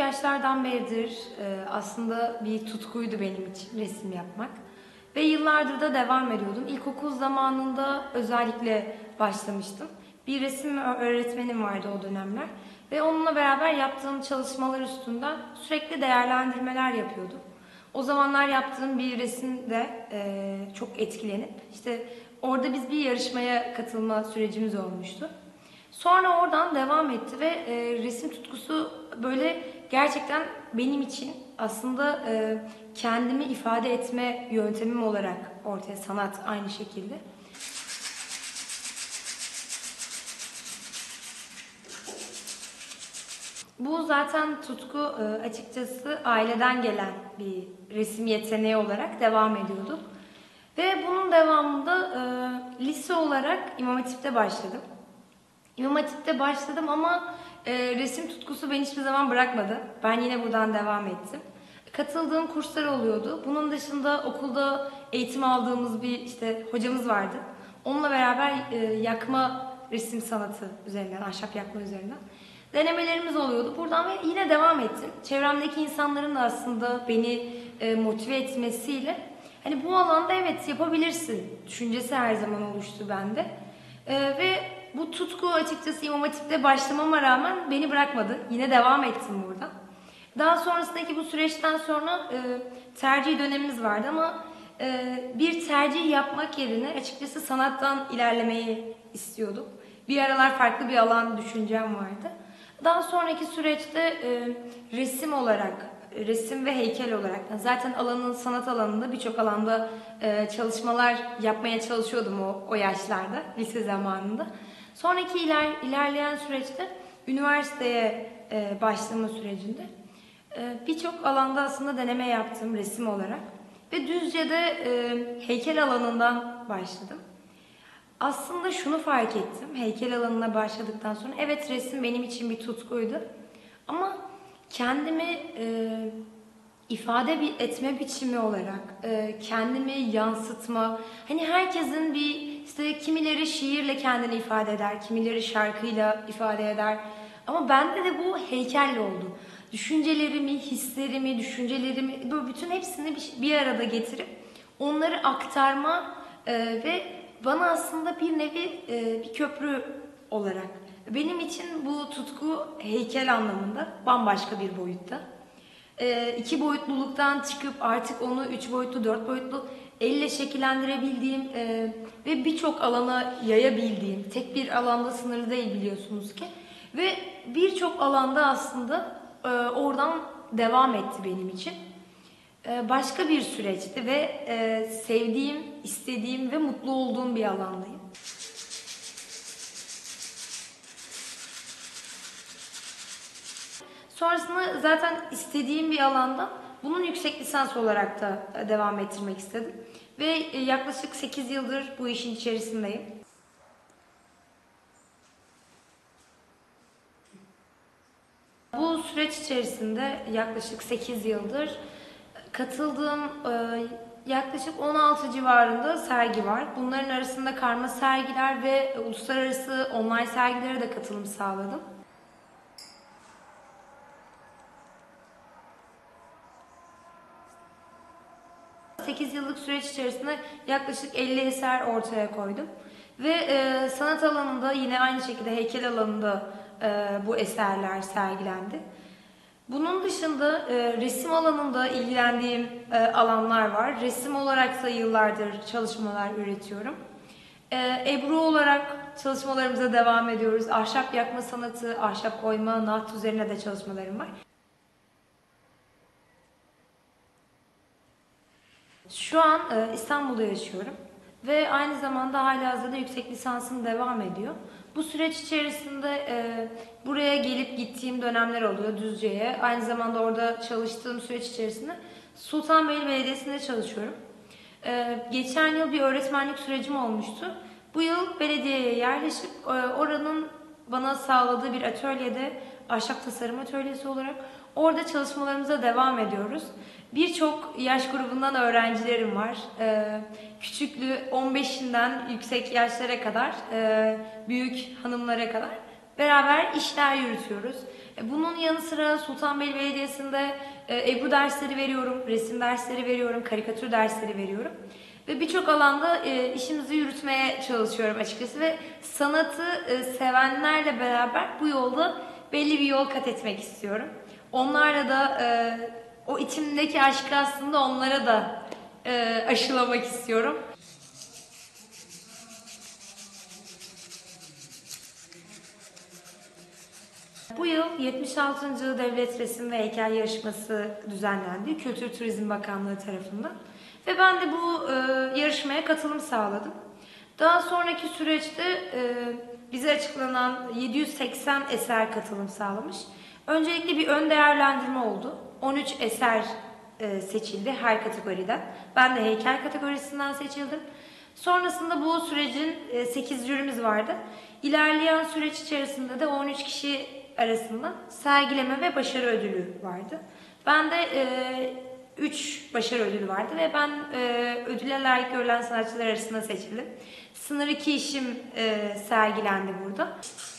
yaşlardan beridir aslında bir tutkuydu benim için resim yapmak. Ve yıllardır da devam ediyordum. İlkokul zamanında özellikle başlamıştım. Bir resim öğretmenim vardı o dönemler. Ve onunla beraber yaptığım çalışmalar üstünden sürekli değerlendirmeler yapıyordum. O zamanlar yaptığım bir resimde çok etkilenip işte orada biz bir yarışmaya katılma sürecimiz olmuştu. Sonra oradan devam etti ve resim tutkusu böyle gerçekten benim için aslında kendimi ifade etme yöntemim olarak ortaya sanat aynı şekilde. Bu zaten tutku açıkçası aileden gelen bir resim yeteneği olarak devam ediyorduk. Ve bunun devamında lise olarak İmam Hatip'te başladım. İmam Hatip'te başladım ama resim tutkusu beni hiçbir zaman bırakmadı. Ben yine buradan devam ettim. Katıldığım kurslar oluyordu. Bunun dışında okulda eğitim aldığımız bir işte hocamız vardı. Onunla beraber yakma resim sanatı üzerinden, ahşap yakma üzerinden denemelerimiz oluyordu. Buradan ve yine devam ettim. Çevremdeki insanların da aslında beni motive etmesiyle hani bu alanda evet yapabilirsin düşüncesi her zaman oluştu bende. Ve bu tutku açıkçası İmam Hatip'te başlamama rağmen beni bırakmadı. Yine devam ettim burada. Daha sonrasındaki bu süreçten sonra tercih dönemimiz vardı ama bir tercih yapmak yerine açıkçası sanattan ilerlemeyi istiyordum. Bir aralar farklı bir alan düşüncem vardı. Daha sonraki süreçte resim olarak, resim ve heykel olarak zaten alanın sanat alanında birçok alanda çalışmalar yapmaya çalışıyordum o yaşlarda, lise zamanında. Sonraki ilerleyen süreçte üniversiteye başlama sürecinde birçok alanda aslında deneme yaptım resim olarak. Ve Düzce'de heykel alanından başladım. Aslında şunu fark ettim heykel alanına başladıktan sonra. Evet resim benim için bir tutkuydu. Ama kendimi ifade etme biçimi olarak kendimi yansıtma. Hani herkesin bir işte kimileri şiirle kendini ifade eder, kimileri şarkıyla ifade eder. Ama bende de bu heykelle oldu. Düşüncelerimi, hislerimi, düşüncelerimi böyle bütün hepsini bir arada getirip onları aktarma ve bana aslında bir nevi bir köprü olarak. Benim için bu tutku heykel anlamında bambaşka bir boyutta. İki boyutluluktan çıkıp artık onu üç boyutlu, dört boyutlu elle şekillendirebildiğim ve birçok alana yayabildiğim, tek bir alanda sınırlı değil biliyorsunuz ki. Ve birçok alanda aslında oradan devam etti benim için. Başka bir süreçti ve sevdiğim, istediğim ve mutlu olduğum bir alandayım. Sonrasında zaten istediğim bir alanda bunun yüksek lisans olarak da devam ettirmek istedim. Ve yaklaşık 8 yıldır bu işin içerisindeyim. Bu süreç içerisinde yaklaşık 8 yıldır katıldığım yaklaşık 16 civarında sergi var. Bunların arasında karma sergiler ve uluslararası online sergilere de katılım sağladım. ...8 yıllık süreç içerisinde yaklaşık 50 eser ortaya koydum. Ve sanat alanında yine aynı şekilde heykel alanında bu eserler sergilendi. Bunun dışında resim alanında ilgilendiğim alanlar var. Resim olarak da yıllardır çalışmalar üretiyorum. Ebru olarak çalışmalarımıza devam ediyoruz. Ahşap yakma sanatı, ahşap oyma, naht üzerine de çalışmalarım var. Şu an İstanbul'da yaşıyorum ve aynı zamanda halihazırda yüksek lisansım devam ediyor. Bu süreç içerisinde buraya gelip gittiğim dönemler oluyor Düzce'ye. Aynı zamanda orada çalıştığım süreç içerisinde Sultanbeyli Belediyesi'nde çalışıyorum. Geçen yıl bir öğretmenlik sürecim olmuştu. Bu yıl belediyeye yerleşip oranın bana sağladığı bir atölyede ahşap tasarım atölyesi olarak orada çalışmalarımıza devam ediyoruz. Birçok yaş grubundan öğrencilerim var. Küçüklü 15'inden yüksek yaşlara kadar, büyük hanımlara kadar beraber işler yürütüyoruz. Bunun yanı sıra Sultanbeyli Belediyesi'nde Ebru dersleri veriyorum, resim dersleri veriyorum, karikatür dersleri veriyorum. Ve birçok alanda işimizi yürütmeye çalışıyorum açıkçası ve sanatı sevenlerle beraber bu yolda belli bir yol kat etmek istiyorum. Onlarla da o içimdeki aşkı aslında onlara da aşılamak istiyorum. Bu yıl 76. Devlet Resim ve Heykel Yarışması düzenlendi Kültür Turizm Bakanlığı tarafından. Ve ben de bu yarışmaya katılım sağladım. Daha sonraki süreçte bize açıklanan 780 eser katılım sağlamış. Öncelikle bir ön değerlendirme oldu. 13 eser seçildi her kategoriden. Ben de heykel kategorisinden seçildim. Sonrasında bu sürecin 8 jürimiz vardı. İlerleyen süreç içerisinde de 13 kişi arasında sergileme ve başarı ödülü vardı. Ben de 3 başarı ödülü vardı ve ben ödüle layık görülen sanatçılar arasında seçildim. Sınır 2 işim sergilendi burada.